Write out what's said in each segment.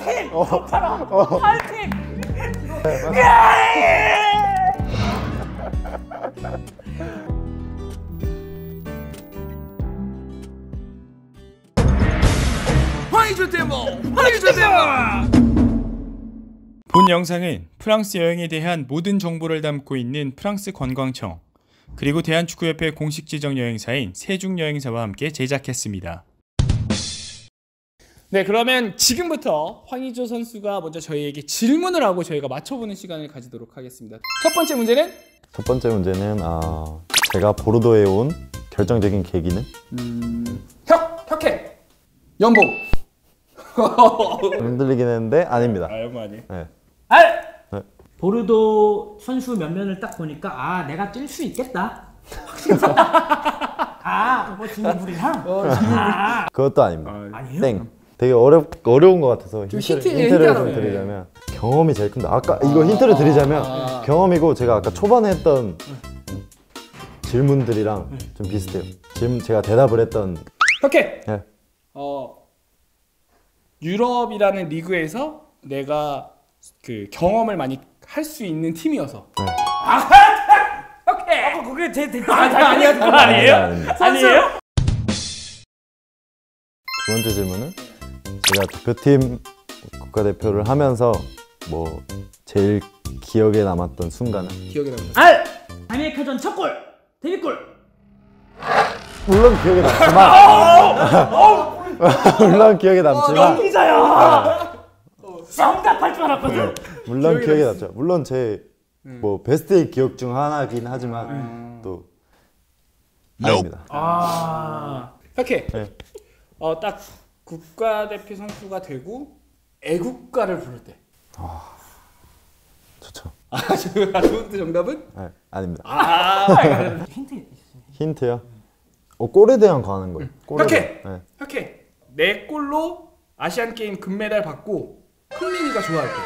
파이팅! 파이팅! 본 영상은 프랑스 여행에 대한 모든 정보를 담고 있는 프랑스 관광청 그리고 대한축구협회 공식 지정 여행사인 세중여행사와 함께 제작했습니다. 네, 그러면 지금부터 황의조 선수가 먼저 저희에게 질문을 하고 저희가 맞춰보는 시간을 가지도록 하겠습니다. 첫 번째 문제는? 첫 번째 문제는 제가 보르도에 온 결정적인 계기는? 혁해! 연봉! 흔들리긴 했는데 아닙니다. 연봉 아니에요? 네. 알! 네. 보르도 선수 면면을 딱 보니까 내가 뛸 수 있겠다. 뭐 진물이야? 그것도 아닙니다. 아니에요? 땡. 되게 어려운 것 같아서 힌트를 힌트를 좀 하라며. 드리자면 경험이 제일 큰다. 아까 이거 힌트를 드리자면 경험이고 제가 아까 초반에 했던 질문들이랑 좀 비슷해요. 지금 제가 대답을 했던 혁해! 네. 유럽이라는 리그에서 내가 그 경험을 많이 할 수 있는 팀이어서. 네. 혁해! 그게 제 대답 아니에요? 그거 아니에요? 아니에요? 두 번째 질문은 제가 대표팀 국가대표를 하면서 뭐 제일 기억에 남았던 순간은? 기억에 남는. 아메리카전 첫 골! 데뷔골! 물론 기억에 남지만 물론 기억에 남지만 기자야! 정답할 줄 알았거든? 물론 기억에 남죠. 물론 제 뭐 베스트의 기억 중 하나긴 하지만 또 아닙니다. 혁해! 네. 딱 국가대표 선수가 되고 애국가를 부를 때. 좋죠. 두 번째 정답은? 네, 아닙니다. 힌트 힌트요? 골에 대한 관한 거예요. 골에 혁해! 대한. 네. 혁해! 내 골로 아시안게임 금메달 받고 흥민이가 좋아할 때.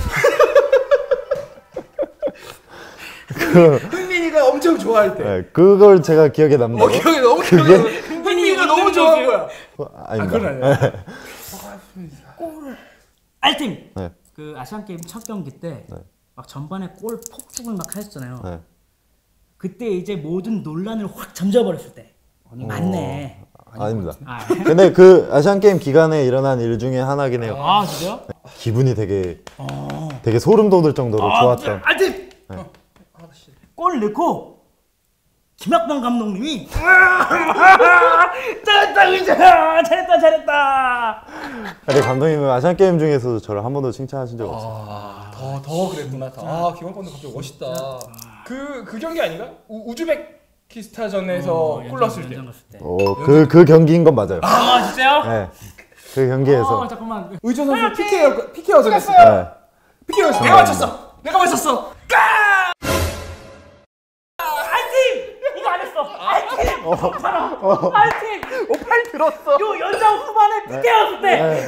흥민이가 엄청 좋아할 때. 네, 그걸 제가 기억에 남는다고? 기억에 너무 기억에 흥민이가 너무 좋아한 거야. 아닙니다. 그건 아니야. 알팀! 네. 그 아시안게임 첫 경기 때 막 전반에 골 폭죽을 막 했었잖아요. 네. 그때 이제 모든 논란을 확 잠재워버렸을 때. 맞네. 아닙니다. 근데 그 아시안 게임 기간에 일어난 일 중에 하나긴 해요. 진짜요? 기분이 되게 소름 돋을 정도로 좋았던. 알팀! 골 넣고 김학범 감독님이 잘했다 의자! 잘했다! 근데 감독님은 아시안 게임 중에서도 저를 한 번도 칭찬하신 적 없어요. 더 그랬구나. 김학범도 갑자기 멋있다. 그 경기 아닌가? 우즈베키스탄전에서 골 넣었을 때. 그 경기인 건 맞아요. 진짜요? 네. 그 경기에서. 잠깐만. 의조 선수 PK여서 네. PK여서 내가 맞췄어. 알팀! 이거 안 했어. 알팀! 알팀! 팔 들었어. 요 연장 후반에 PK였을 때.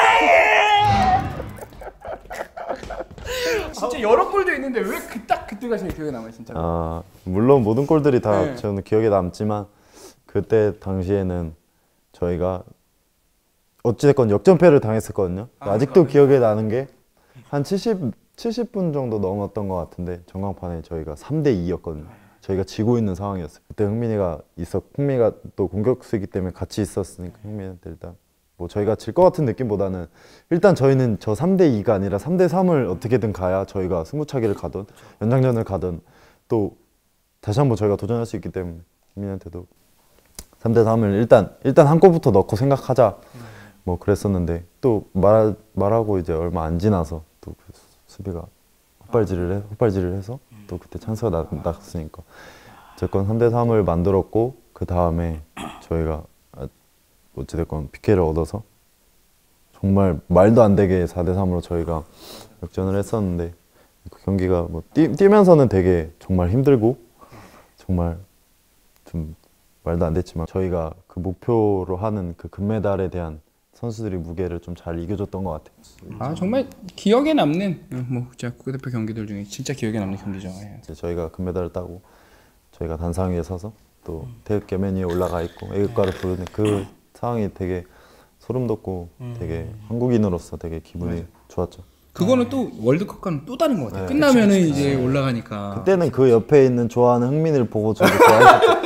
진짜 여러 골도 있는데 왜 그때가 제일 기억에 남아요, 진짜. 물론 모든 골들이 다 네. 저는 기억에 남지만 그때 당시에는 저희가 어찌됐건 역전패를 당했었거든요. 아직도 기억에 나는 게 한 70분 정도 넘었던 것 같은데 전광판에 저희가 3대2였거든요. 저희가 지고 있는 상황이었어요. 그때 흥민이가 또 공격수이기 때문에 같이 있었으니까 흥민이한테 일단 뭐 저희가 질 것 같은 느낌보다는 일단 저희는 저 3대2가 아니라 3대3을 어떻게든 가야 저희가 승부차기를 가든 연장전을 가든 또 다시 한번 저희가 도전할 수 있기 때문에 흥민이한테도 3대3을 일단 한 골부터 넣고 생각하자 뭐 그랬었는데 또 말하고 이제 얼마 안 지나서 또 그 수비가 헛발질을 해서 또 그때 찬스가 났으니까 어쨌건 3대3을 만들었고 그 다음에 저희가 어찌됐건 PK를 얻어서 정말 말도 안 되게 4대3으로 저희가 역전을 했었는데 그 경기가 뭐 뛰면서는 되게 정말 힘들고 정말 좀 말도 안 됐지만 저희가 그 목표로 하는 그 금메달에 대한 선수들이 무게를 좀 잘 이겨줬던 것 같아요. 정말 기억에 남는 진짜 국가대표 경기들 중에 진짜 기억에 남는 경기죠. 이제 저희가 금메달을 따고 저희가 단상 위에 서서 또 태극 계면 위에 올라가 있고 애국가를 부르는 그 상황이 되게 소름 돋고 되게 한국인으로서 되게 기분이 좋았죠. 그거는 또 월드컵과는 또 다른 것 같아요. 끝나면은 이제 올라가니까. 그때는 그 옆에 있는 좋아하는 흥민을 보고 저도 좋아했었죠.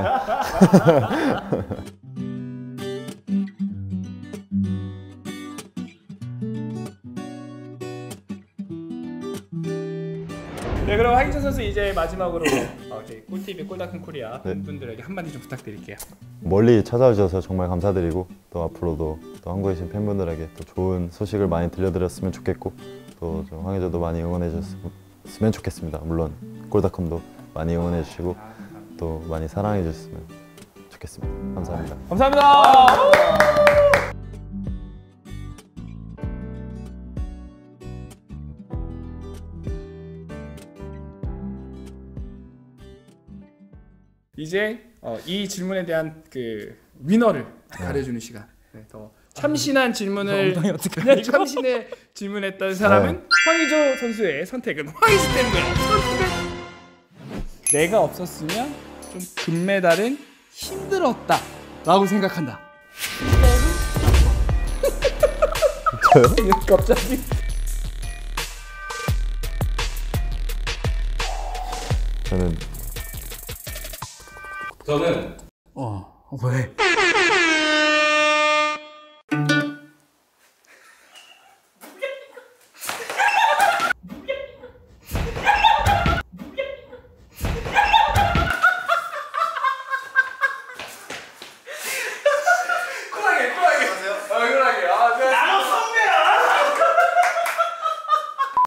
네, 그럼 황희찬 선수 이제 마지막으로 저희 꿀TV 꿀다큰 코리아 팬분들에게 한마디 좀 부탁드릴게요. 멀리 찾아주셔서 정말 감사드리고 또 앞으로도 또 한국에 계신 팬분들에게 또 좋은 소식을 많이 들려드렸으면 좋겠고 또 황희조도 많이 응원해 주셨으면 좋겠습니다. 물론 골닷컴도 많이 응원해 주시고 또 많이 사랑해 주셨으면 좋겠습니다. 감사합니다. 감사합니다. 이제 이 질문에 대한 그 위너를 가려주는 시간. 네, 더 참신한 질문을 그냥 참신에 질문했던 사람은 황의조 선수의 선택은 황의조 때문에. 내가 없었으면 좀 금메달은 힘들었다라고 생각한다. 저요? 갑자기. 저는 왜?